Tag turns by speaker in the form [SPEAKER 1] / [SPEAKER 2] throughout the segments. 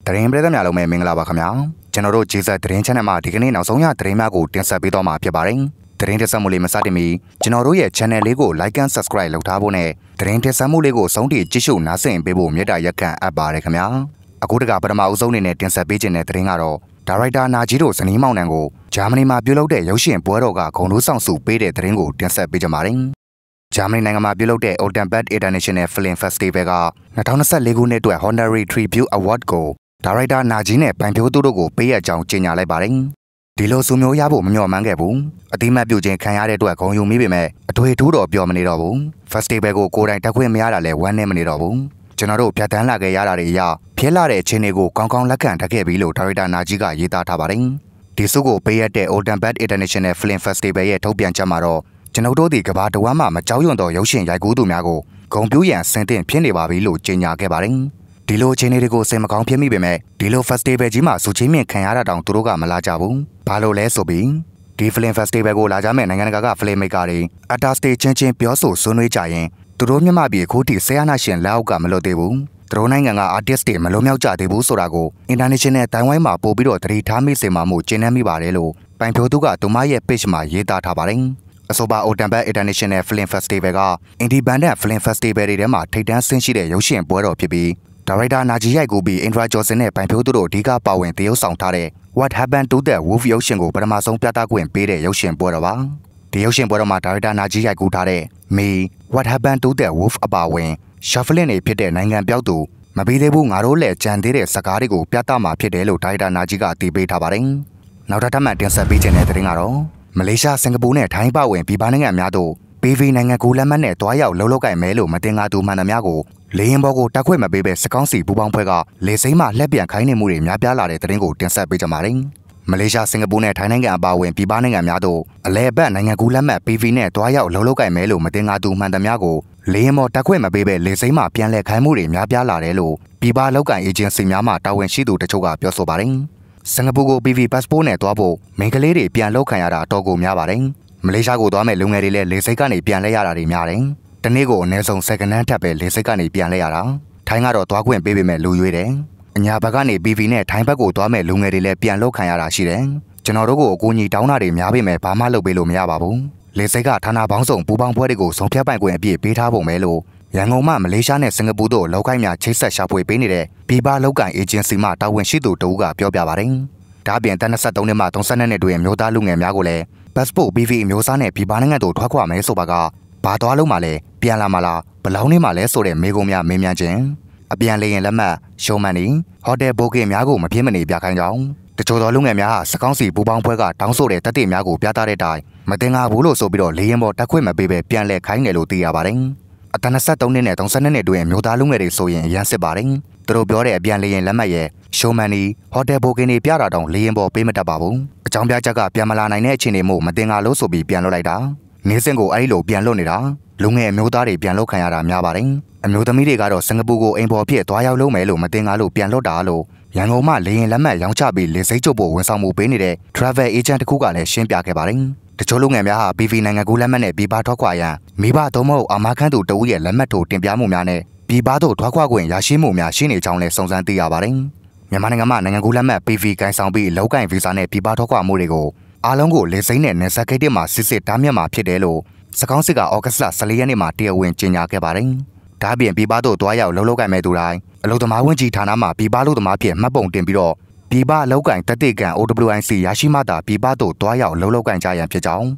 [SPEAKER 1] တရင်ပြည်သူများလုံးပဲမင်္ဂလာပါခင်ဗျာကျွန်တော်တို့ဂျေဇက်တရင် channel မှာဒီကနေ့နောက်ဆုံးရတရင်များကိုတင်ဆက်ပေးတော့မှာဖြစ်ပါတယ်တရင်တက်ဆက်မှုလေးမစတင်မီကျွန်တော်တို့ရဲ့ channel လေးကို like and subscribe လုပ်ထားဖို့နဲ့တရင်တက်ဆက်မှုလေးကိုဆုံးထိကြည့်ရှုနားဆင်ပေးဖို့မေတ္တာရက်ခံအပ်ပါတယ်ခင်ဗျာအခုတကပထမအဦးဆုံးအနေနဲ့တင်ဆက်ပေးခြင်းတဲ့တရင်ကတော့ဒါရိုက်တာနာကြီးတို့ဇနီးမောင်နှံကိုဂျာမနီမှာပြုလုပ်တဲ့ရုပ်ရှင်ပွဲတော်ကဂုဏ်ထူးဆောင်စုပေးတဲ့တရင်ကိုတင်ဆက်ပေးကြပါတယ်ဂျာမနီနိုင်ငံမှာပြုလုပ်တဲ့ Oldenburg International Film Festival က2024ခုနှစ်အတွက် Honorary Tribute Award ကိုဒါရိုက်တာနာကြီးနဲ့ပိုင်ဖြိုးသူတို့ကိုပေးရကြောင်းကြေညာလိုက်ပါတယ်။ဒီလိုစုမျိုးရဖို့မမျှော်မှန်းခဲ့ဘူး။အတိမတ်ပြုခြင်းခံရတဲ့အတွက်ဂုဏ်ယူမိပေမဲ့အထွေထူးတော့ပြောမနေတော့ဘူး။ Festival ကိုကိုယ်တိုင်တက်ခွင့်မရတာလည်းဝမ်းနည်းမနေတော့ဘူး။ကျွန်တော်တို့ဖြတ်တန်းလာခဲ့ရတာတွေအရဖြစ်လာတဲ့အခြေအနေကိုကောင်းကောင်းလက်ခံတတ်ခဲ့ပြီလို့ဒါရိုက်တာနာကြီးကရေးသားထားပါတယ်။ဒီစုကိုပေးရတဲ့ Oldenburg International Film Festival ရဲ့ထုတ်ပြန်ချက်မှာတော့ကျွန်တော်တို့ဒီကဘာတဝမ်းမှာမကြောက်ရွံ့သောရုပ်ရှင်ရိုက်ကူးသူများကိုဂုဏ်ပြုရန်စင်တင်ဖြစ်နေပါပြီလို့ကြေညာခဲ့ပါတယ်။ဒီလိုအခြေအနေတွေကိုစိတ်မကောင်းဖြစ်မိပေမဲ့ဒီလို festival ကြီးမှာစုချင်းမြင့်ခံရတာတောင်သူတို့ကမလာကြဘူး။ဘာလို့လဲဆိုပြီးဒီ film festival ကိုလာကြမဲ့နိုင်ငံတကာက film maker တွေ artist ချင်းပြောဆိုဆွေးနွေးကြရင်သူတို့မြန်မာပြည်အခုထိဆရာနာရှင်လက်အောက်ကမလွတ်သေးဘူး။သူတို့နိုင်ငံက artist တွေမလွတ်မြောက်ကြသေးဘူးဆိုတာကို international တိုင်ဝမ်မှာပို့ပြီးတော့သတိထားမိစေမှာမို့ကျင်းနှံ့မိပါတယ်လို့ပိုင်ဖြိုးသူကသူမရဲ့ page မှာရေးသားထားပါတယ်။အဆိုပါ Oldenburg International Film Festival က Independent Film Festival တွေထဲမှာထိပ်တန်းဆင်းရှိတဲ့ရုပ်ရှင်ပွဲတော်ဖြစ်ပြီးဒါရိုက်တာနာကြီးရိုက်ကူပြီးအင်ဒရာဂျော်ဆန်နဲ့ပိုင်ဖြိုးသူတို့အဓိကပါဝင်သရုပ်ဆောင်ထားတဲ့ What Happened to the Wolf ရုပ်ရှင်ကိုပထမဆုံးပြသခွင့်ပေးတဲ့ရုပ်ရှင်ပွဲတော်ပါဒီရုပ်ရှင်ပွဲတော်မှာဒါရိုက်တာနာကြီးရိုက်ကူထားတဲ့ Me What Happened to the Wolf အပါအဝင်ရှာဖလင်တွေဖြစ်တဲ့နိုင်ငံပြောက်သူမပြီးသေးဘူးငါတို့လည်းကြံသေးတဲ့စကားတွေကိုပြသမှာဖြစ်တယ်လို့ဒါရိုက်တာနာကြီးကအတည်ပြုထားပါတယ်နောက်ထပ်မှတင်ဆက်ပေးခြင်းတဲ့သတင်းကတော့မလေးရှားစင်ကာပူနဲ့ထိုင်းပါဝင်ပြည်ပနိုင်ငံများတို့ PV နိုင်ငံကိုလက်မှတ်နဲ့တွားရောက်လှုပ်လှုပ်ကိုင်မဲလို့မတင်ငါသူမှန်သမျှကိုလေရင်ဘော်ကိုတက်ခွင့်မပေးပဲစကောင်းစီပူပေါင်းဖွဲ့ကလေစိမ်းမှလှက်ပြန်ခိုင်းနေမှုတွေများပြားလာတဲ့သတင်းကိုတင်ဆက်ပေးကြပါမယ်။မလေးရှားစင်ကာပူနဲ့ထိုင်းနိုင်ငံအပါအဝင်ပြည်ပနိုင်ငံများတို့အလဲအပတ်နိုင်ငံကူးလက်မှတ် PV နဲ့တွားရောက်လှုပ်လှုပ်ကိုင်မဲလို့မတင်ငါသူမှန်သမျှကိုလေရင်ဘော်တက်ခွင့်မပေးပဲလေစိမ်းမှပြန်လှည့်ခိုင်းမှုတွေများပြားလာတယ်လို့ပြည်ပလောက်ကိုင်အေဂျင်စီများမှတာဝန်ရှိသူတချို့ကပြောဆိုပါတယ်။စင်ကာပူကို PV passport နဲ့တွားဖို့မိန်းကလေးတွေပြန်လှုပ်ခံရတာအတော်ကိုများပါတယ်။မလေးရှားကိုသွားမဲ့လူငယ်တွေလည်းလေစိတ်ကနေပြန်လဲရတာတွေများတယ်။တနေ့ကိုအနည်းဆုံးစက္ကန့်ထပ်ပဲလေစိတ်ကနေပြန်လဲရတာ။ထိုင်းကတော့သွားခွင့်ပေးပေမဲ့လူရွေးတယ်။အညာဘက်ကနေ PV နဲ့ထိုင်းဘက်ကိုသွားမဲ့လူငယ်တွေလည်းပြန်လှုပ်ခံရတာရှိတယ်။ကျွန်တော်တို့ကိုအကူအညီတောင်းတာတွေများပေမဲ့ဘာမှလုပ်ပေးလို့မရပါဘူး။လေစိတ်ကဌာနပေါင်းစုံပူပေါင်းပွဲတွေကိုဆုံးဖြတ်ပိုင်ခွင့်အပြည့်ပေးထားပုံပဲလို့ရန်ကုန်မှမလေးရှားနဲ့စင်ကာပူတို့လောက်ကိုင်းများချိတ်ဆက်ရှာဖွေပေးနေတဲ့ပြည်ပလောက်ကိုင်းအေဂျင်စီမှတာဝန်ရှိသူတဦးကပြောပြပါတယ်။ဒါ့အပြင်တနက်23နှစ်မှ32နှစ်တွင်မျိုးသားလူငယ်များကိုလည်း passport PV မျိုးစားနဲ့ပြည်ပနိုင်ငံတို့ထွက်ခွာမယ်ဆိုပါကဘာသွားလို့မှလဲပြန်လာမလားဘလောင်းနေမှလဲဆိုတဲ့မေးခွန်းများမေးမြန်းခြင်းအပြန်လေရင်လက်မှတ်ရှုံးမှန်နေဟိုတယ်ဘိုကင်များကိုမဖြစ်မနေပြခိုင်းကြောင်းတချို့သောလူငယ်များဟာစကောင်းစီပူပေါင်းဖွဲကတောင်းဆိုတဲ့တက်တဲ့များကိုပြသတဲ့အတိုင်းမတင်ငါဘူးလို့ဆိုပြီးတော့လေရင်ပေါ်တက်ခွင့်မပေးပဲပြန်လဲခိုင်းတယ်လို့သိရပါတယ်အသက်23နှစ်နဲ့32နှစ်တွင်မျိုးသားလူငယ်တွေဆိုရင်ရမ်းစစ်ပါတယ်သူတို့ပြောတဲ့အပြန်လေရင်လက်မှတ်ရဲ့ရှုံးမှန်နေဟိုတယ်ဘိုကင်တွေပြတာတောင်လေရင်ပေါ်ပေးမတတ်ပါဘူးအကြောင်းပြချက်ကပြန်မလာနိုင်တဲ့အခြေအနေမို့မတင်ငါလို့ဆိုပြီးပြန်လွှတ်လိုက်တာနေစင်ကိုအဲ့ဒီလိုပြန်လွှတ်နေတာလူငယ်အမျိုးသားတွေပြန်လွှတ်ခံရတာများပါတယ်အမျိုးသမီးတွေကတော့စင်ကာပူကိုအိမ်ပေါ်ဖြစ်သွားရောက်လုံးမယ်လို့မတင်ငါလို့ပြန်လွှတ်တာလို့ရန်ကုန်မှလေရင်လက်မှတ်ရောင်းချပြီးလေစိတ်ကျုပ်ဖို့ဝန်ဆောင်မှုပေးနေတဲ့ travel agent တခုကလည်းရှင်းပြခဲ့ပါတယ်တချို့လူငယ်များဟာ PV နိုင်ငံကူးလက်မှတ်နဲ့ပြည်ပထွက်ခွာရန်မိဘသုံးမဟုတ်အာမခံသူတဦးရဲ့လက်မှတ်ထိုးတင်ပြမှုများနဲ့ပြည်ပသို့ထွက်ခွာခွင့်ရရှိမှုများရှိနေကြောင်းလည်းစုံစမ်းသိရပါတယ်မြန်မာနိုင်ငံမှာနိုင်ငံကူးလက်မှတ် PV ကိုင်ဆောင်ပြီးလောက်ကိုင်ဗီဇာနဲ့ပြည်ပထွက်ခွာမှုတွေကိုအားလုံးကိုလေစိမ်းနဲ့နယ်စပ်ဂိတ်တွေမှာစစ်စစ်တားမြစ်မှာဖြစ်တယ်လို့စကောင်းစစ်ကဩဂတ်လ14ရက်နေ့မှာတရားဝင်ကြေညာခဲ့ပါတယ်။ဒါ့အပြင်ပြည်ပသို့တွားရောက်လှုပ်လှုပ်ကိုင်မဲ့သူတိုင်းအလုပ်သမားဝန်ကြီးဌာနမှပြည်ပလုပ်သမားဖြစ်မှတ်ပုံတင်ပြီးတော့ပြည်ပလောက်ကိုင်တတိကံ OWIC ရရှိမှသာပြည်ပသို့တွားရောက်လှုပ်လှုပ်ကိုင်ကြရန်ဖြစ်ကြောင်း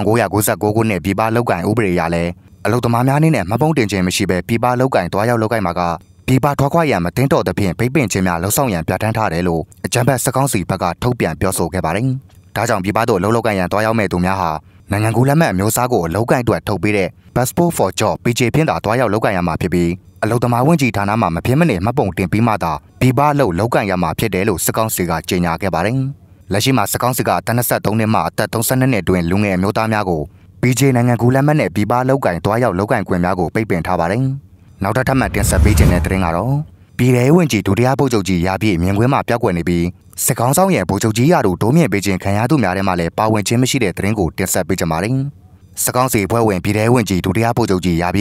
[SPEAKER 1] 1996ခုနှစ်ပြည်ပလောက်ကိုင်ဥပဒေအရလည်းအလုပ်သမားများအနေနဲ့မှတ်ပုံတင်ခြင်းမရှိဘဲပြည်ပလောက်ကိုင်တွားရောက်လှုပ်ကိုင်မှာကပြည်ပထွက်ခွာရန်မတင်တော်သဖြင့်ပိတ်ပင်ခြင်းများလှုပ်ဆောင်ရန်ပြဋ္ဌာန်းထားတယ်လို့အကြံဖက်စကောင်းစီဘက်ကထုတ်ပြန်ပြောဆိုခဲ့ပါတယ်။ဒါကြောင့်ပြည်ပသို့လှုပ်လှုပ်ကိုင်ရန်တွားရောက်မဲ့သူများဟာနိုင်ငံကူးလက်မှတ်မျိုးစားကိုအလုပ်ကိုင်အတွက်ထုတ်ပေးတဲ့ Passport for Job PJ ဖြင့်သာတွားရောက်လုပ်ကိုင်ရမှာဖြစ်ပြီးအလုပ်သမားဝန်ကြီးဌာနမှမဖြစ်မနေမှတ်ပုံတင်ပြီးမှသာပြည်ပလုပ်လုပ်ကိုင်ရမှာဖြစ်တယ်လို့စကောင်းစီကကြေညာခဲ့ပါတယ်။လက်ရှိမှာစကောင်းစီကအသက်23နှစ်မှအသက်32နှစ်တွင်လူငယ်အမျိုးသားများကို PJ နိုင်ငံကူးလက်မှတ်နဲ့ပြည်ပလုပ်ကိုင်တွားရောက်လုပ်ကိုင်ခွင့်များကိုပိတ်ပင်ထားပါတယ်။နောက်ထပ်မှတင်ဆက်ပေးခြင်းတဲ့သတင်းကတော့ပြည်ထောင်ဝင်ကြီးဒုတိယဗိုလ်ချုပ်ကြီးရာပြည့်မြင်ကွင်းမှာပြောက်ကွယ်နေပြီးစစ်ကောင်းဆောင်ရဲ့ဗိုလ်ချုပ်ကြီးရာတို့ဒိုးမြင့်ပေးခြင်းခံရသူများထဲမှာလည်းပါဝင်ခြင်းမရှိတဲ့သတင်းကိုတင်ဆက်ပေးကြပါမယ်။စကောင်းစီဖွဲ့ဝင်ပြည်ထောင်ဝင်ကြီးဒုတိယဗိုလ်ချုပ်ကြီးရာပြည့်ဟာ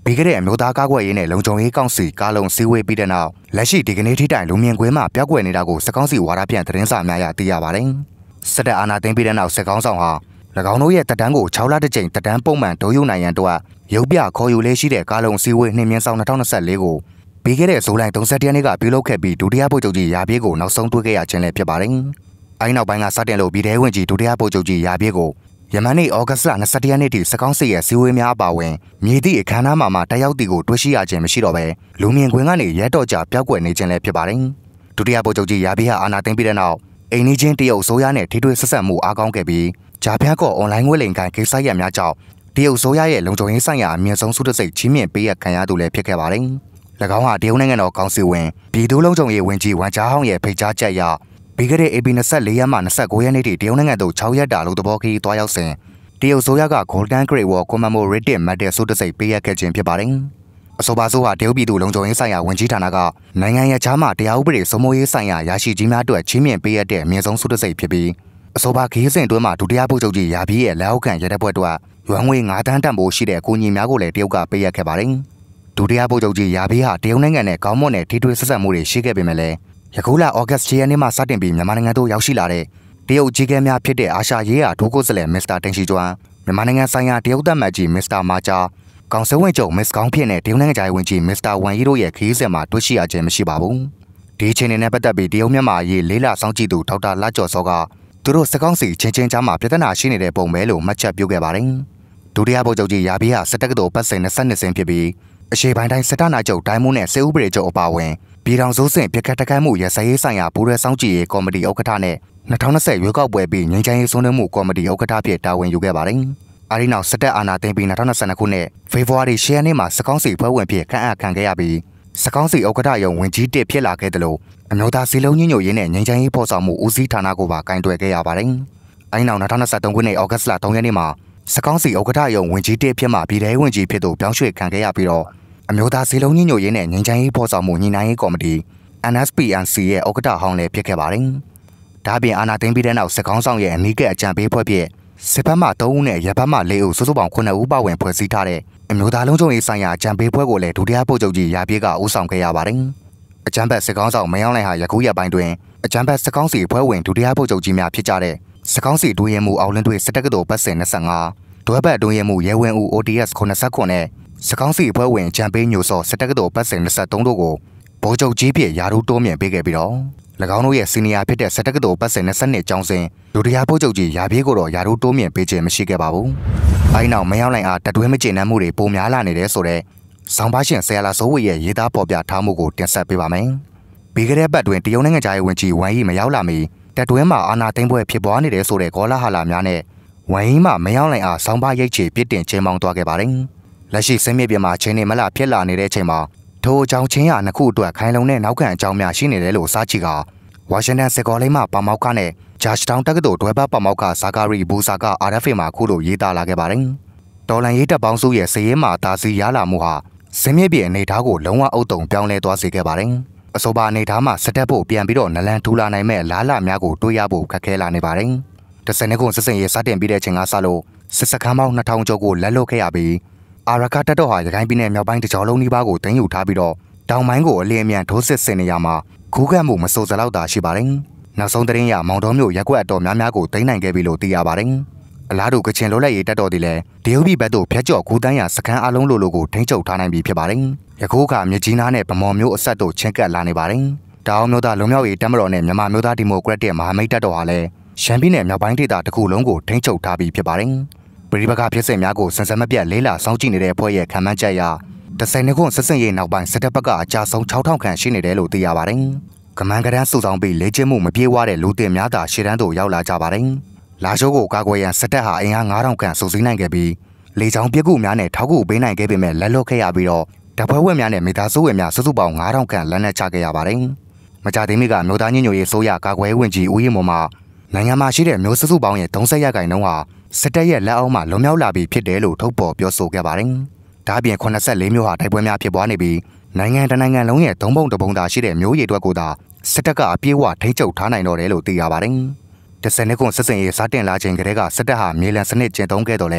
[SPEAKER 1] ပြီးခဲ့တဲ့အမျိုးသားကားကွယ်ရေးနဲ့လုံခြုံရေးကောင်စီကားလုံးစည်းဝေးပြီးတဲ့နောက်လက်ရှိဒီကနေ့ထိတိုင်လူမြင်ကွင်းမှာပျောက်ကွယ်နေတာကိုစစ်ကောင်စီဝါဒဖြန့်သတင်းစာများရသိရပါတယ်။စစ်တပ်အာဏာသိမ်းပြီးတဲ့နောက်စစ်ကောင်ဆောင်ဟာ၎င်းတို့ရဲ့တပ်တန်းကို6လတစ်ကြိမ်တပ်တန်းပုံမှန်ဒိုးယူနိုင်ရန်အတွက်ရုပ်ပြခေါ်ယူလေးရှိတဲ့ကားလုံးစည်းဝေးနှင်းမြင့်ဆောင်2024ကိုပြီးခဲ့တဲ့ဇူလိုင်31ရက်နေ့ကပြုလုပ်ခဲ့ပြီးဒုတိယဗိုလ်ချုပ်ကြီးရာပြည့်ကိုနောက်ဆုံးတွေ့ခဲ့ရခြင်းလည်းဖြစ်ပါတယ်။အဲဒီနောက်ပိုင်းကစတင်လို့ပြည်ထောင်ဝင်ကြီးဒုတိယဗိုလ်ချုပ်ကြီးရာပြည့်ကိုယမန်နေ့ဩဂတ်စ်လ21ရက်နေ့ထိစစ်ကောင်စီရဲ့စည်းဝေးများအပါအဝင်မြေသည့်အခမ်းအနားမှာတက်ရောက်သူကိုတွေ့ရှိရခြင်းမရှိတော့ဘဲလူမြင်ကွင်းကနေရဲတော်ကြပျောက်ကွယ်နေခြင်းလည်းဖြစ်ပါတယ်။ဒုတိယဗိုလ်ချုပ်ကြီးရာပြည့်ဟာအာဏာသိမ်းပြီးတဲ့နောက်အိမ်နီးချင်းတရုတ်အစိုးရနဲ့ထိတွေ့ဆက်ဆံမှုအားကောင်းခဲ့ပြီးဂျာဖျက်ကော့အွန်လိုင်းငွေလိမ်ကိုင်ကိစ္စရပ်များကြောင့်တရုတ်အစိုးရရဲ့လုံခြုံရေးဆိုင်ရာအမြင့်ဆုံးဆုတစိတ်ချီးမြှင့်ပေးရခံရသူလည်းဖြစ်ခဲ့ပါတယ်။၎င်းဟာတရုတ်နိုင်ငံတော်ကောင်စီဝင်ပြည်သူ့လုံခြုံရေးဝန်ကြီးဝမ်ဂျာဟောင်းရဲ့ဖိတ်ကြားချက်အရပြီးခဲ့တဲ့ AP 24ရက်မှ29ရက်နေ့ထိတရုတ်နိုင်ငံသို့6ရက်တာလို့သဘောခရီးသွားရောက်စဉ်တရုတ်ဆိုရက Golden Great Wall Commemorative Medal ဆုတစိတ်ပေးရခဲ့ခြင်းဖြစ်ပါတယ်။အဆိုပါဆိုဟာတရုတ်ပြည်သူ့လုံခြုံရေးဆိုင်ရာဝန်ကြီးဌာနကနိုင်ငံရဲ့ခြားမှတရားဥပဒေစိုးမိုးရေးဆိုင်ရာရရှိကြီးများအတွက်ချီးမြှင့်ပေးရတဲ့အမြင့်ဆုံးဆုတစိတ်ဖြစ်ပြီးအဆိုပါခရီးစဉ်တွင်းမှာဒုတိယဗိုလ်ချုပ်ကြီးရာပြည့်ရဲ့လက်အောက်ခံရဲတပ်ဖွဲ့တို့ရွမ်ငွေ9တန်းတန်ဖိုးရှိတဲ့အကူအညီများကိုလည်းတရုတ်ကပေးရခဲ့ပါတယ်။ဒုတိယဗိုလ်ချုပ်ကြီးရာပြည့်ဟာတရုတ်နိုင်ငံနဲ့ကောင်းမွန်တဲ့ထိတွေ့ဆက်ဆံမှုတွေရှိခဲ့ပေမဲ့လည်းယခုလဩဂတ်စ်ရက်နေ့မှစတင်ပြီးမြန်မာနိုင်ငံသို့ရောက်ရှိလာတဲ့တရုတ်ကြီးကဲများဖြစ်တဲ့အာရှရေးရာဒိုးကိုစလဲမစ္စတာတင်ရှိကျွမ်းမြန်မာနိုင်ငံဆိုင်ရာတရုတ်တပ်မှတ်ကြီးမစ္စတာမာချာကောင်စစ်ဝင်ချုပ်မစ္စကောင်းဖြစ်တဲ့တရုတ်နိုင်ငံသားဝန်ကြီးမစ္စတာဝမ်ယီတို့ရဲ့ခရီးစဉ်မှာတွေ့ရှိရခြင်းမရှိပါဘူး။ဒီအခြေအနေနဲ့ပတ်သက်ပြီးတရုတ်မြန်မာအရေးလေးလစောင့်ကြည့်သူဒေါက်တာလကျော်စောကသူတို့စစ်ကောင်စီချင်းကြားမှာပြဿနာရှိနေတဲ့ပုံပဲလို့မှတ်ချက်ပြုခဲ့ပါတယ်။ဒုတိယဗိုလ်ချုပ်ကြီးရာပြည့်ဟာစစ်တပ်ကတော်ပတ်စဉ်22ဆင်းဖြစ်ပြီးအရှေ့ပိုင်းတိုင်းစစ်တပ်နာချုပ်ဒိုင်းမွန်းနဲ့စစ်ဥပဒေချုပ်အပါအဝင်ပြည်ထောင်စုစဉ်ပြစ်ခတ်တခိုင်းမှုရစရေးဆိုင်ရာပူးရဲစောင့်ကြည့်ရေးကော်မတီဥက္ကဋ္ဌနဲ့2020ရွေးကောက်ပွဲပြီးငြိမ်းချမ်းရေးဆွေးနွေးမှုကော်မတီဥက္ကဋ္ဌဖြစ်တာဝန်ယူခဲ့ပါတယ်။အဲဒီနောက်စစ်တပ်အာဏာသိမ်းပြီး2022ခုနှစ်ဖေဖော်ဝါရီ10ရက်နေ့မှာစစ်ကောင်စီဖွဲ့ဝင်ဖြစ်ခန့်အပ်ခံခဲ့ရပြီးစစ်ကောင်စီဥက္ကဋ္ဌရုံးဝင်ကြီးတစ်ဖြစ်လာခဲ့တယ်လို့အမျိုးသားစီလုံးညညရေးနဲ့ငြိမ်းချမ်းရေးဖော်ဆောင်မှုဦးစီးဌာနကိုပါကင်တွယ်ခဲ့ရပါတယ်။အဲဒီနောက်2023ခုနှစ်ဩဂတ်စ်လ3ရက်နေ့မှာစစ်ကောင်စီဥက္ကဋ္ဌရုံးဝင်ကြီးတစ်ဖြစ်မှပြည်ထောင်ဝင်ကြီးဖြစ်သူပြောင်းရွှေ့ခံခဲ့ရပြီးတော့အမျိုးသားစီလုံးညညရေးနဲ့ငြိမ်းချမ်းရေးဖော်ဆောင်မှုညှိနှိုင်းရေးကော်မတီ NSPNC ရဲ့ဥက္ကဋ္ဌဟောင်းလည်းဖြစ်ခဲ့ပါတယ်။ဒါ့အပြင်အာဏာသိမ်းပြီးတဲ့နောက်စစ်ကောင်ဆောင်ရဲ့အနီးကပ်အကြံပေးဖွဲ့ဖြစ်စစ်ဘက်မှ3ဦးနဲ့ရဲဘက်မှ4ဦးစုစုပေါင်း9ဦးပါဝင်ဖွဲ့စည်းထားတဲ့အမျိုးသားလုံးချုံရေးဆိုင်ရာအကြံပေးဖွဲ့ကိုလည်းဒုတိယဗိုလ်ချုပ်ကြီးရာပြည့်ကဦးဆောင်ခဲ့ရပါတယ်။အကြံဘက်စစ်ကောင်ဆောင်မယောင်းလိုင်ဟာယခုရက်ပိုင်းတွင်အကြံဘက်စစ်ကောင်စီဖွဲ့ဝင်ဒုတိယဗိုလ်ချုပ်ကြီးများဖြစ်ကြတဲ့စစ်ကောင်စီဒုရဲမှုအောင်လင်းတွေစစ်တပ်ကတော်ပတ်စဉ်25ဒွဲဘက်ဒုရဲမှုရဲဝင်ဦး ODS 89နဲ့စစ်ကောင်စီဖွဲ့ဝင်အကြံပေးညိုစောစစ်တပ်ကတော်ပတ်စဉ်23တို့ကိုဗိုလ်ချုပ်ကြီးဖြစ်ယာရုတိုးမြင့်ပေးခဲ့ပြီးတော့၎င်းတို့ရဲ့စီနီယာဖြစ်တဲ့စစ်တပ်ကတော်ပတ်စဉ်22ကျောင်းစဉ်ဒုတိယဗိုလ်ချုပ်ကြီးရာပြည့်ကိုတော့ယာရုတိုးမြင့်ပေးခြင်းမရှိခဲ့ပါဘူး။အဲဒီနောက်မယောင်းလိုင်အားတတွဲမကျေနပ်မှုတွေပိုများလာနေတဲ့ဆိုတဲ့ဆောင်းပါရှင်ဆရာလာစိုးဝေရဲ့ရေးသားပေါ်ပြထားမှုကိုတင်ဆက်ပေးပါမယ်။ပြီးခဲ့တဲ့ပတ်တွင်တရုတ်နိုင်ငံသားရေးဝန်ကြီးဝမ်ယီမရောက်လာမီတပ်တွဲမှာအာဏာသိမ်းပွဲဖြစ်ပွားနေတဲ့ဆိုတဲ့ကောလာဟလာများနဲ့ဝမ်ယီမှမယောင်းလိုင်အားဆောင်းပါရိတ်ချေပြစ်တင်ချင်းမောင်းသွားခဲ့ပါတယ်။လက်ရှိစင်းမြစ်ပြင်မှာချင်းနေမလားဖြစ်လာနေတဲ့အချိန်မှာထိုအကြောင်းချင်းရနှစ်ခုအတွက်ခိုင်လုံတဲ့နောက်ခံအကြောင်းများရှိနေတယ်လို့စားချီကဝါရှင်တန်စစ်ကောလိပ်မှပါမောက်ကနဲ့ဂျာ့ချ်တောင်းတက္ကသိုလ်တွဲဘက်ပါမောက်ကဇာကာရီဘူဆာက RFA မှာခုလိုရေးသားလာခဲ့ပါတယ်။တော်လန်ရေးတပ်ပေါင်းစုရဲ့စည်ရဲမှာတာစီရလာမှုဟာစင်းမြစ်ပြင်အနေထားကိုလုံးဝအုပ်တုံပြောင်းလဲသွားစေခဲ့ပါတယ်။အဆိုပါအနေထားမှာစတက်ဖို့ပြန်ပြီးတော့နလန်ထူလာနိုင်မဲ့လားလာများကိုတွေးရဖို့ခက်ခဲလာနေပါတယ်။တစ်စနေကုန်စစ်စင်ရေးစတင်ပြီးတဲ့ချိန်ကစလို့စစ်စခန်းပေါင်း2000ကျော်ကိုလက်လွတ်ခဲ့ရပြီးအာရခတပ်တော်ဟာရခိုင်ပြည်နယ်မြောက်ပိုင်းတကြောလုံးနီးပါးကိုတင်ယူထားပြီးတော့တောင်ပိုင်းကိုအလင်းအမြန်ထိုးစစ်ဆင်နေရမှာခုခံမှုမစိုးစလောက်သာရှိပါတယ်။နောက်ဆုံးသတင်းရမောင်တော်မျိုးရက်ကွက်အတော်များများကိုတင်နိုင်ခဲ့ပြီလို့သိရပါတယ်။အလားတူကချင်လွတ်လပ်ရေးတပ်တော်တွေလည်းတရုတ်ပြည်ဘက်သို့ဖျက်ကျော်ကူးတန်းရစခန်းအလုံးလိုကိုထိန်းချုပ်ထားနိုင်ပြီဖြစ်ပါတယ်။ယခုအခါမြကြီးနားနဲ့ဗမော်မျိုးအဆက်တို့ချင်းကပ်လာနေပါတယ်။တောင်မျိုးသားလုံမြောက်ရေးတပ်မတော်နဲ့မြန်မာမျိုးသားဒီမိုကရက်တစ်မဟာမိတ်တပ်တော်ဟာလည်းရှမ်းပြည်နယ်မြောက်ပိုင်းဒေသတစ်ခုလုံးကိုထိန်းချုပ်ထားပြီဖြစ်ပါတယ်။ပြည်ပကဖြစ်စဉ်များကိုစံစမ်းမပြတ်လေးလာစောင့်ကြည့်နေတဲ့အဖွဲ့ရဲ့ခံမှန်းချက်အရ10နှစ်ခွန်းစစ်စင်ရေးနောက်ပိုင်းစစ်တပ်ဘက်ကအကြဆုံး6000ခန့်ရှိနေတယ်လို့သိရပါတယ်။ကမန်းကရန်စုဆောင်ပြီးလေ့ကျင့်မှုမပြေဝတဲ့လူတင်များသာရှေ့တန်းသို့ရောက်လာကြပါတယ်။လာရှိုးကိုကာကွယ်ရန်စစ်တပ်ဟာအင်အား9000ခန့်စုစည်းနိုင်ခဲ့ပြီးလေကြောင်းပစ်ကူများနဲ့ထောက်ကူပေးနိုင်ခဲ့ပေမဲ့လက်လွတ်ခဲ့ရပြီးတော့တပ်ဖွဲ့ဝင်များနဲ့မိသားစုဝင်များစုစုပေါင်း9000ခန့်လက်နက်ချခဲ့ရပါတယ်။မကြသေးမီကမျိုးသားညညရေးဆိုရကာကွယ်ဝင်ကြီးဦးရင်မော်မှနိုင်ငံမှာရှိတဲ့မျိုးစုစုပေါင်းရဲ့30ရာခိုင်နှုန်းဟာစစ်တပ်ရဲ့လက်အောက်မှာလွန်မြောက်လာပြီးဖြစ်တယ်လို့ထုတ်ဖော်ပြောဆိုခဲ့ပါတယ်။ဒါ့အပြင်84မျိုးဟာတိုက်ပွဲများဖြစ်ပွားနေပြီးနိုင်ငံတနိုင်ငံလုံးရဲ့3ပုံ1ပုံသာရှိတဲ့မျိုးရည်အတွက်ကိုသာစစ်တပ်ကအပြည့်အဝထိန်းချုပ်ထားနိုင်တော့တယ်လို့သိရပါတယ်။10နှစ်ခွန်စစ်စင်ရေးစတင်လာချိန်ကတည်းကစစ်တပ်ဟာမြေလံစနစ်ကျင့်သုံးခဲ့တော့လဲ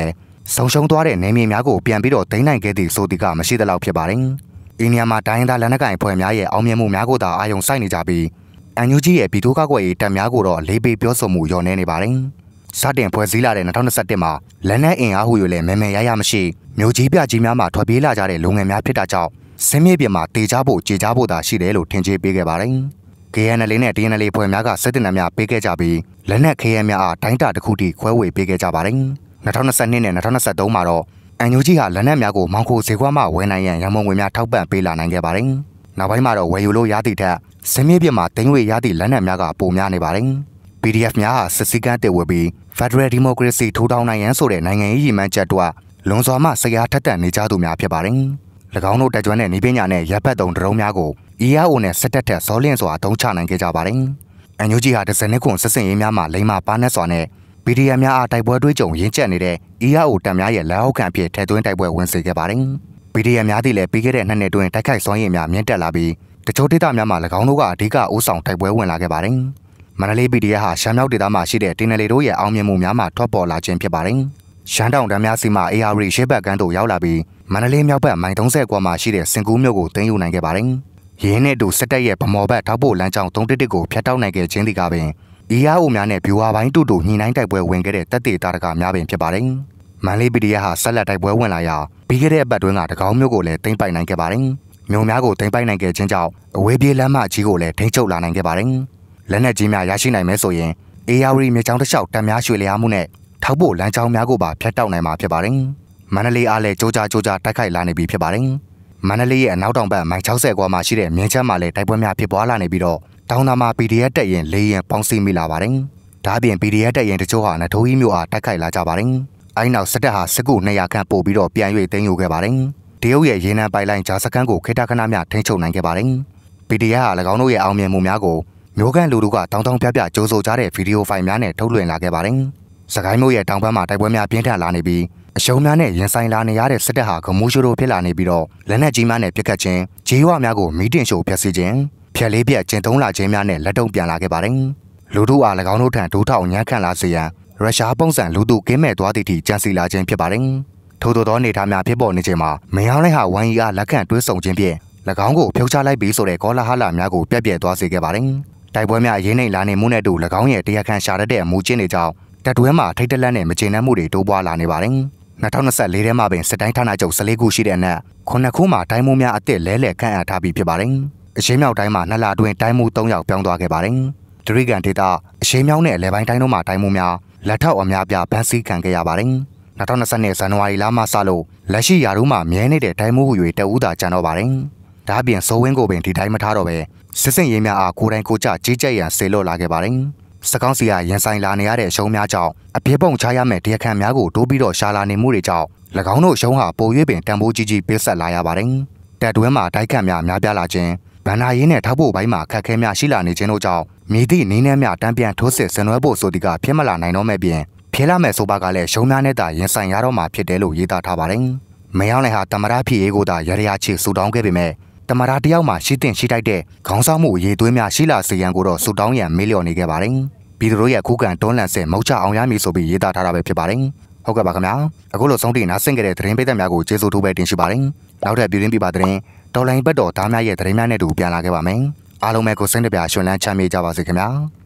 [SPEAKER 1] ဆုံရှုံသွားတဲ့နေမြေများကိုပြန်ပြီးတော့သိမ်းနိုင်ခဲ့သည့်ဆိုသည်ကမရှိသလောက်ဖြစ်ပါတယ်။အိန္ဒိယမှာတိုင်းသားလက်နက်ကိုင်ဖွဲ့များရဲ့အောင်မြင်မှုများကိုသာအာရုံစိုက်နေကြပြီးအန်ယူဂျီရဲ့ပြည်သူ့ကာကွယ်ရေးတပ်များကိုတော့လေးပေးပြောဆိုမှုလျော့နေနေပါတယ်။စတင်ဖွဲ့စည်းလာတဲ့2021မှာလက်နက်အင်အားဟု၍လည်းမဲမဲရရမရှိမြို့ကြီးပြကြီးများမှာထွက်ပြေးလာကြတဲ့လူငယ်များဖြစ်တာကြောင့်စင်းမြေပြင်မှာတေချဖို့ကြေချဖို့သာရှိတယ်လို့ထင်ကြေးပေးခဲ့ပါတယ်။ KNL နဲ့ TNL ဖွဲ့များကစစ်တပ်များပေးခဲ့ကြပြီးလက်နက်ခဲယမ်းများအားတိုင်းတာတစ်ခုထိခွဲဝေပေးခဲ့ကြပါတယ်။2022နဲ့2023မှာတော့အန်ယူဂျီဟာလက်နက်များကိုမောင်ခိုဈေးကွက်မှဝယ်နိုင်ရန်ရန်မုံငွေများထောက်ပံ့ပေးလာနိုင်ခဲ့ပါတယ်။နောက်ပိုင်းမှာတော့ဝယ်ယူလို့ရသည့်ထက်စင်းမြေပြင်မှာတင်ငွေရသည့်လက်နက်များကပိုများနေပါတယ်။ PDF များဟာစစ်စည်းကမ်းတည်ဝတ်ပြီး Federal Democracy ထူထောင်နိုင်ရန်ဆိုတဲ့နိုင်ငံရေးရည်မှန်းချက်တို့လွန်စွာမှဆရာထက်သန်နေကြသူများဖြစ်ပါတယ်။၎င်းတို့တက်ကြွတဲ့နည်းပညာနဲ့ရပ်ပတ်သုံးဒရုန်းများကို EAO နဲ့စစ်တပ်ထက်စောလင့်စွာအသုံးချနိုင်ခဲ့ကြပါတယ်။အန်ယူဂျီဟာဒဇယ်နှစ်ခွန်စစ်စင်ရေးများမှာလိမ္မာပါနက်စွာနဲ့ PDF များအားတိုက်ပွဲတွေးကြုံရင်းကျက်နေတဲ့ EAO တပ်များရဲ့လက်အောက်ခံအဖြစ်ထည့်သွင်းတိုက်ပွဲဝင်စေခဲ့ပါတယ်။ PDF များသည်လည်းပြီးခဲ့တဲ့နှစ်နှစ်တွင်တိုက်ခိုက်စွမ်းရည်များမြင့်တက်လာပြီးတချို့ဒေသများမှာ၎င်းတို့ကအဓိကအိုးဆောင်တိုက်ပွဲဝင်လာခဲ့ပါတယ်။မန္တလေး PDF ဟာရှမ်းမြောက်ဒေသမှာရှိတဲ့တင်နယ်လီတို့ရဲ့အောင်မြင်မှုများမှာထွက်ပေါ်လာခြင်းဖြစ်ပါတယ်။ရှမ်းတောင်တန်းများစီမှာ AR ရှေ့ဘက်ကန်းတို့ရောက်လာပြီးမန္တလေးမြောက်ဘက်မိုင်30ကွာမှာရှိတဲ့စင်ကူးမြို့ကိုသိမ်းယူနိုင်ခဲ့ပါတယ်။ရင်းနဲ့တူစစ်တပ်ရဲ့ဗမော်ဘက်ထောက်ပို့လမ်းကြောင်း311ကိုဖျက်တောက်နိုင်ခဲ့ခြင်းဒီကပင် EAO များနဲ့ဗျူဟာပိုင်းတူတူညှိနှိုင်းတိုက်ပွဲဝင်ခဲ့တဲ့တပ်တေတာတကများပင်ဖြစ်ပါတယ်။မန္တလေး PDF ဟာဆက်လက်တိုက်ပွဲဝင်လာရာပြီးခဲ့တဲ့အပတ်တွင်းကတကောင်းမြို့ကိုလည်းသိမ်းပိုက်နိုင်ခဲ့ပါတယ်။မြို့များကိုသိမ်းပိုက်နိုင်ခဲ့ခြင်းကြောင့်အဝေးပြေးလမ်းမကြီးကိုလည်းထိန်းချုပ်လာနိုင်ခဲ့ပါတယ်။လက်နက်ကြီးများရရှိနိုင်မယ်ဆိုရင် AR မြေကြောင်းတစ်လျှောက်တပ်များရွှေလျားမှုနဲ့ထောက်ပို့လမ်းကြောင်းများကိုပါဖျက်တောက်နိုင်မှာဖြစ်ပါတယ်။မန္တလေးအားလည်းကြိုးကြားတိုက်ခိုက်လာနေပြီဖြစ်ပါတယ်။မန္တလေးရဲ့အနောက်တောင်ဘက်မိုင်60ကွာမှာရှိတဲ့မြင်းချမ်းမှာလည်းတိုက်ပွဲများဖြစ်ပွားလာနေပြီးတော့တောင်သာမှာ PDF တပ်ရင်၄ရင်ပေါင်းစည်းမိလာပါတယ်။ဒါ့အပြင် PDF တပ်ရင်တချို့ဟာနထိုးကြီးမြို့အားတိုက်ခိုက်လာကြပါတယ်။အဲဒီနောက်စစ်တပ်ဟာစစ်ကူ200ခန့်ပို့ပြီးတော့ပြန်၍သိမ်းယူခဲ့ပါတယ်။တရုတ်ရဲ့ရေနံပိုက်လိုင်းဂျာစကန်ကိုခေတ္တခဏများထိန်းချုပ်နိုင်ခဲ့ပါတယ်။ PDF ဟာ၎င်းတို့ရဲ့အောင်မြင်မှုများကိုမျိုးကန်လူတို့ကတောင်းပြကြိုးဆိုကြတဲ့ဗီဒီယိုဖိုင်များနဲ့ထုတ်လွှင့်လာခဲ့ပါတယ်။စကိုင်းမြို့ရဲ့တောင်ဘက်မှာတိုက်ပွဲများပြင်းထန်လာနေပြီးအရှုံးများနဲ့ရင်ဆိုင်လာနေရတဲ့စစ်တပ်ဟာဂမိုးရှိုးတို့ဖြစ်လာနေပြီးတော့လက်နက်ကြီးများနဲ့ပစ်ခတ်ခြင်းဂျေးဝါများကိုမီးတင်ရှို့ဖျက်ဆီးခြင်းဖျက်လေးပြက်ကျင်းသုံးလာခြင်းများနဲ့လက်တုံ့ပြန်လာခဲ့ပါတယ်။လူတို့အား၎င်းတို့ထံဒိုးထောက်ညှမ်းခံလာစေရန်ရုရှားပုံစံလူတို့ကင်းမဲ့သွားသည့်ထိကြံစီလာခြင်းဖြစ်ပါတယ်။ထို့သောအနေအထားများဖြစ်ပေါ်နေခြင်းမှာမင်းအောင်လှိုင်ဟာဝန်ကြီးအားလက်ခံတွဲဆောင်ခြင်းဖြင့်၎င်းကိုဖြုတ်ချလိုက်ပြီးဆိုတဲ့ကောလာဟလများကိုပြက်ပြဲသွားစေခဲ့ပါတယ်။တိုက်ပွဲများရင်းနှိမ်လာနေမှုနဲ့တူ၎င်းရဲ့တရားခံရှာတတ်တဲ့အမူကျင့်တွေကြောင့်တပ်တွဲမှာထိတ်တလန့်နဲ့မကျေနပ်မှုတွေတိုးပွားလာနေပါတယ်။2024ထဲမှာပင်စစ်တိုင်းဌာနချုပ်14ခုရှိတဲ့အနက်9ခုမှာတိုင်းမှုများအသစ်လဲလှယ်ခန့်အပ်ထားပြီးဖြစ်ပါတယ်။အရှေ့မြောက်တိုင်းမှာ2လအတွင်းတိုင်းမှု3ယောက်ပြောင်းသွားခဲ့ပါတယ်။ဒရိကန်ဒေတာအရှေ့မြောက်နဲ့အလယ်ပိုင်းတိုင်းတို့မှာတိုင်းမှုများလက်ထောက်အများပြဗန်းစည်းခံခဲ့ရပါတယ်။2020ဇန်နဝါရီလမှစလို့လက်ရှိရာထူးမှာမြဲနေတဲ့တိုင်းမှုဟူ၍တအူးသာကျန်တော့ပါတယ်။ဒါ့အပြင်စိုးဝင်းကိုပင်ဒီတိုင်းမထားတော့ပဲစစ်စင်ရေးများအားကိုယ်တိုင်ကိုကြကြီးကြပ်ရန်ဆေလွတ်လာခဲ့ပါတယ်။စကောင်းစီကရန်ဆိုင်လာနေရတဲ့အရှုံးများကြောင့်အပြစ်ပုံချရမယ့်တရားခံများကိုတိုးပြီးတော့ရှာလာနေမှုတွေကြောင့်၎င်းတို့ရှုံးဟာပို၍ပင်တန်ဖိုးကြီးပေးဆက်လာရပါတယ်။တပ်တွင်းမှာတိုက်ခတ်များများပြားလာခြင်းဗန္နာရင်းနဲ့ထောက်ပို့ပိုင်းမှာခက်ခဲများရှိလာနေခြင်းတို့ကြောင့်မြည်သည့်နည်းနဲ့များတန်းပြန်ထိုးစစ်ဆင်နွှဲဖို့ဆိုသည်ကဖြစ်မလာနိုင်တော့မဲ့ပြင်ဖြစ်လာမဲ့ဆိုပါကလည်းရှုံးများနဲ့သာရင်ဆိုင်ရတော့မှာဖြစ်တယ်လို့ရေးသားထားပါတယ်။မယောင်းလည်းဟာတမရဖြစ်ရေးကိုသာရရချေဆူတောင်းခဲ့ပေမဲ့တမရတယောက်မှရှိတင်ရှိတိုက်တဲ့ခေါင်းဆောင်မှုရေးသွေးများရှိလာစေရန်ကိုတော့ဆူတောင်းရန်မေးလျော်နေခဲ့ပါတယ်။ပြည်သူတို့ရဲ့ခုခံတွန်းလှန်စစ်မုတ်ချအောင်ရမည်ဆိုပြီးရေးသားထားတာပဲဖြစ်ပါတယ်။ဟုတ်ကဲ့ပါခင်ဗျာ။အခုလိုဆုံးထိနားဆင်ကြတဲ့သတင်းပေးသက်များကိုကျေးဇူးတူပဲတင်ရှိပါတယ်။နောက်ထပ်ပြည်တွင်းပြပါသတင်းတော်လိုင်းဘက်တော်သားများရဲ့သတင်းများနဲ့တူပြန်လာခဲ့ပါမယ်။အားလုံးပဲကိုစိတ်နှပြရွှင်လန်းချမ်းမြေ့ကြပါစေခင်ဗျာ။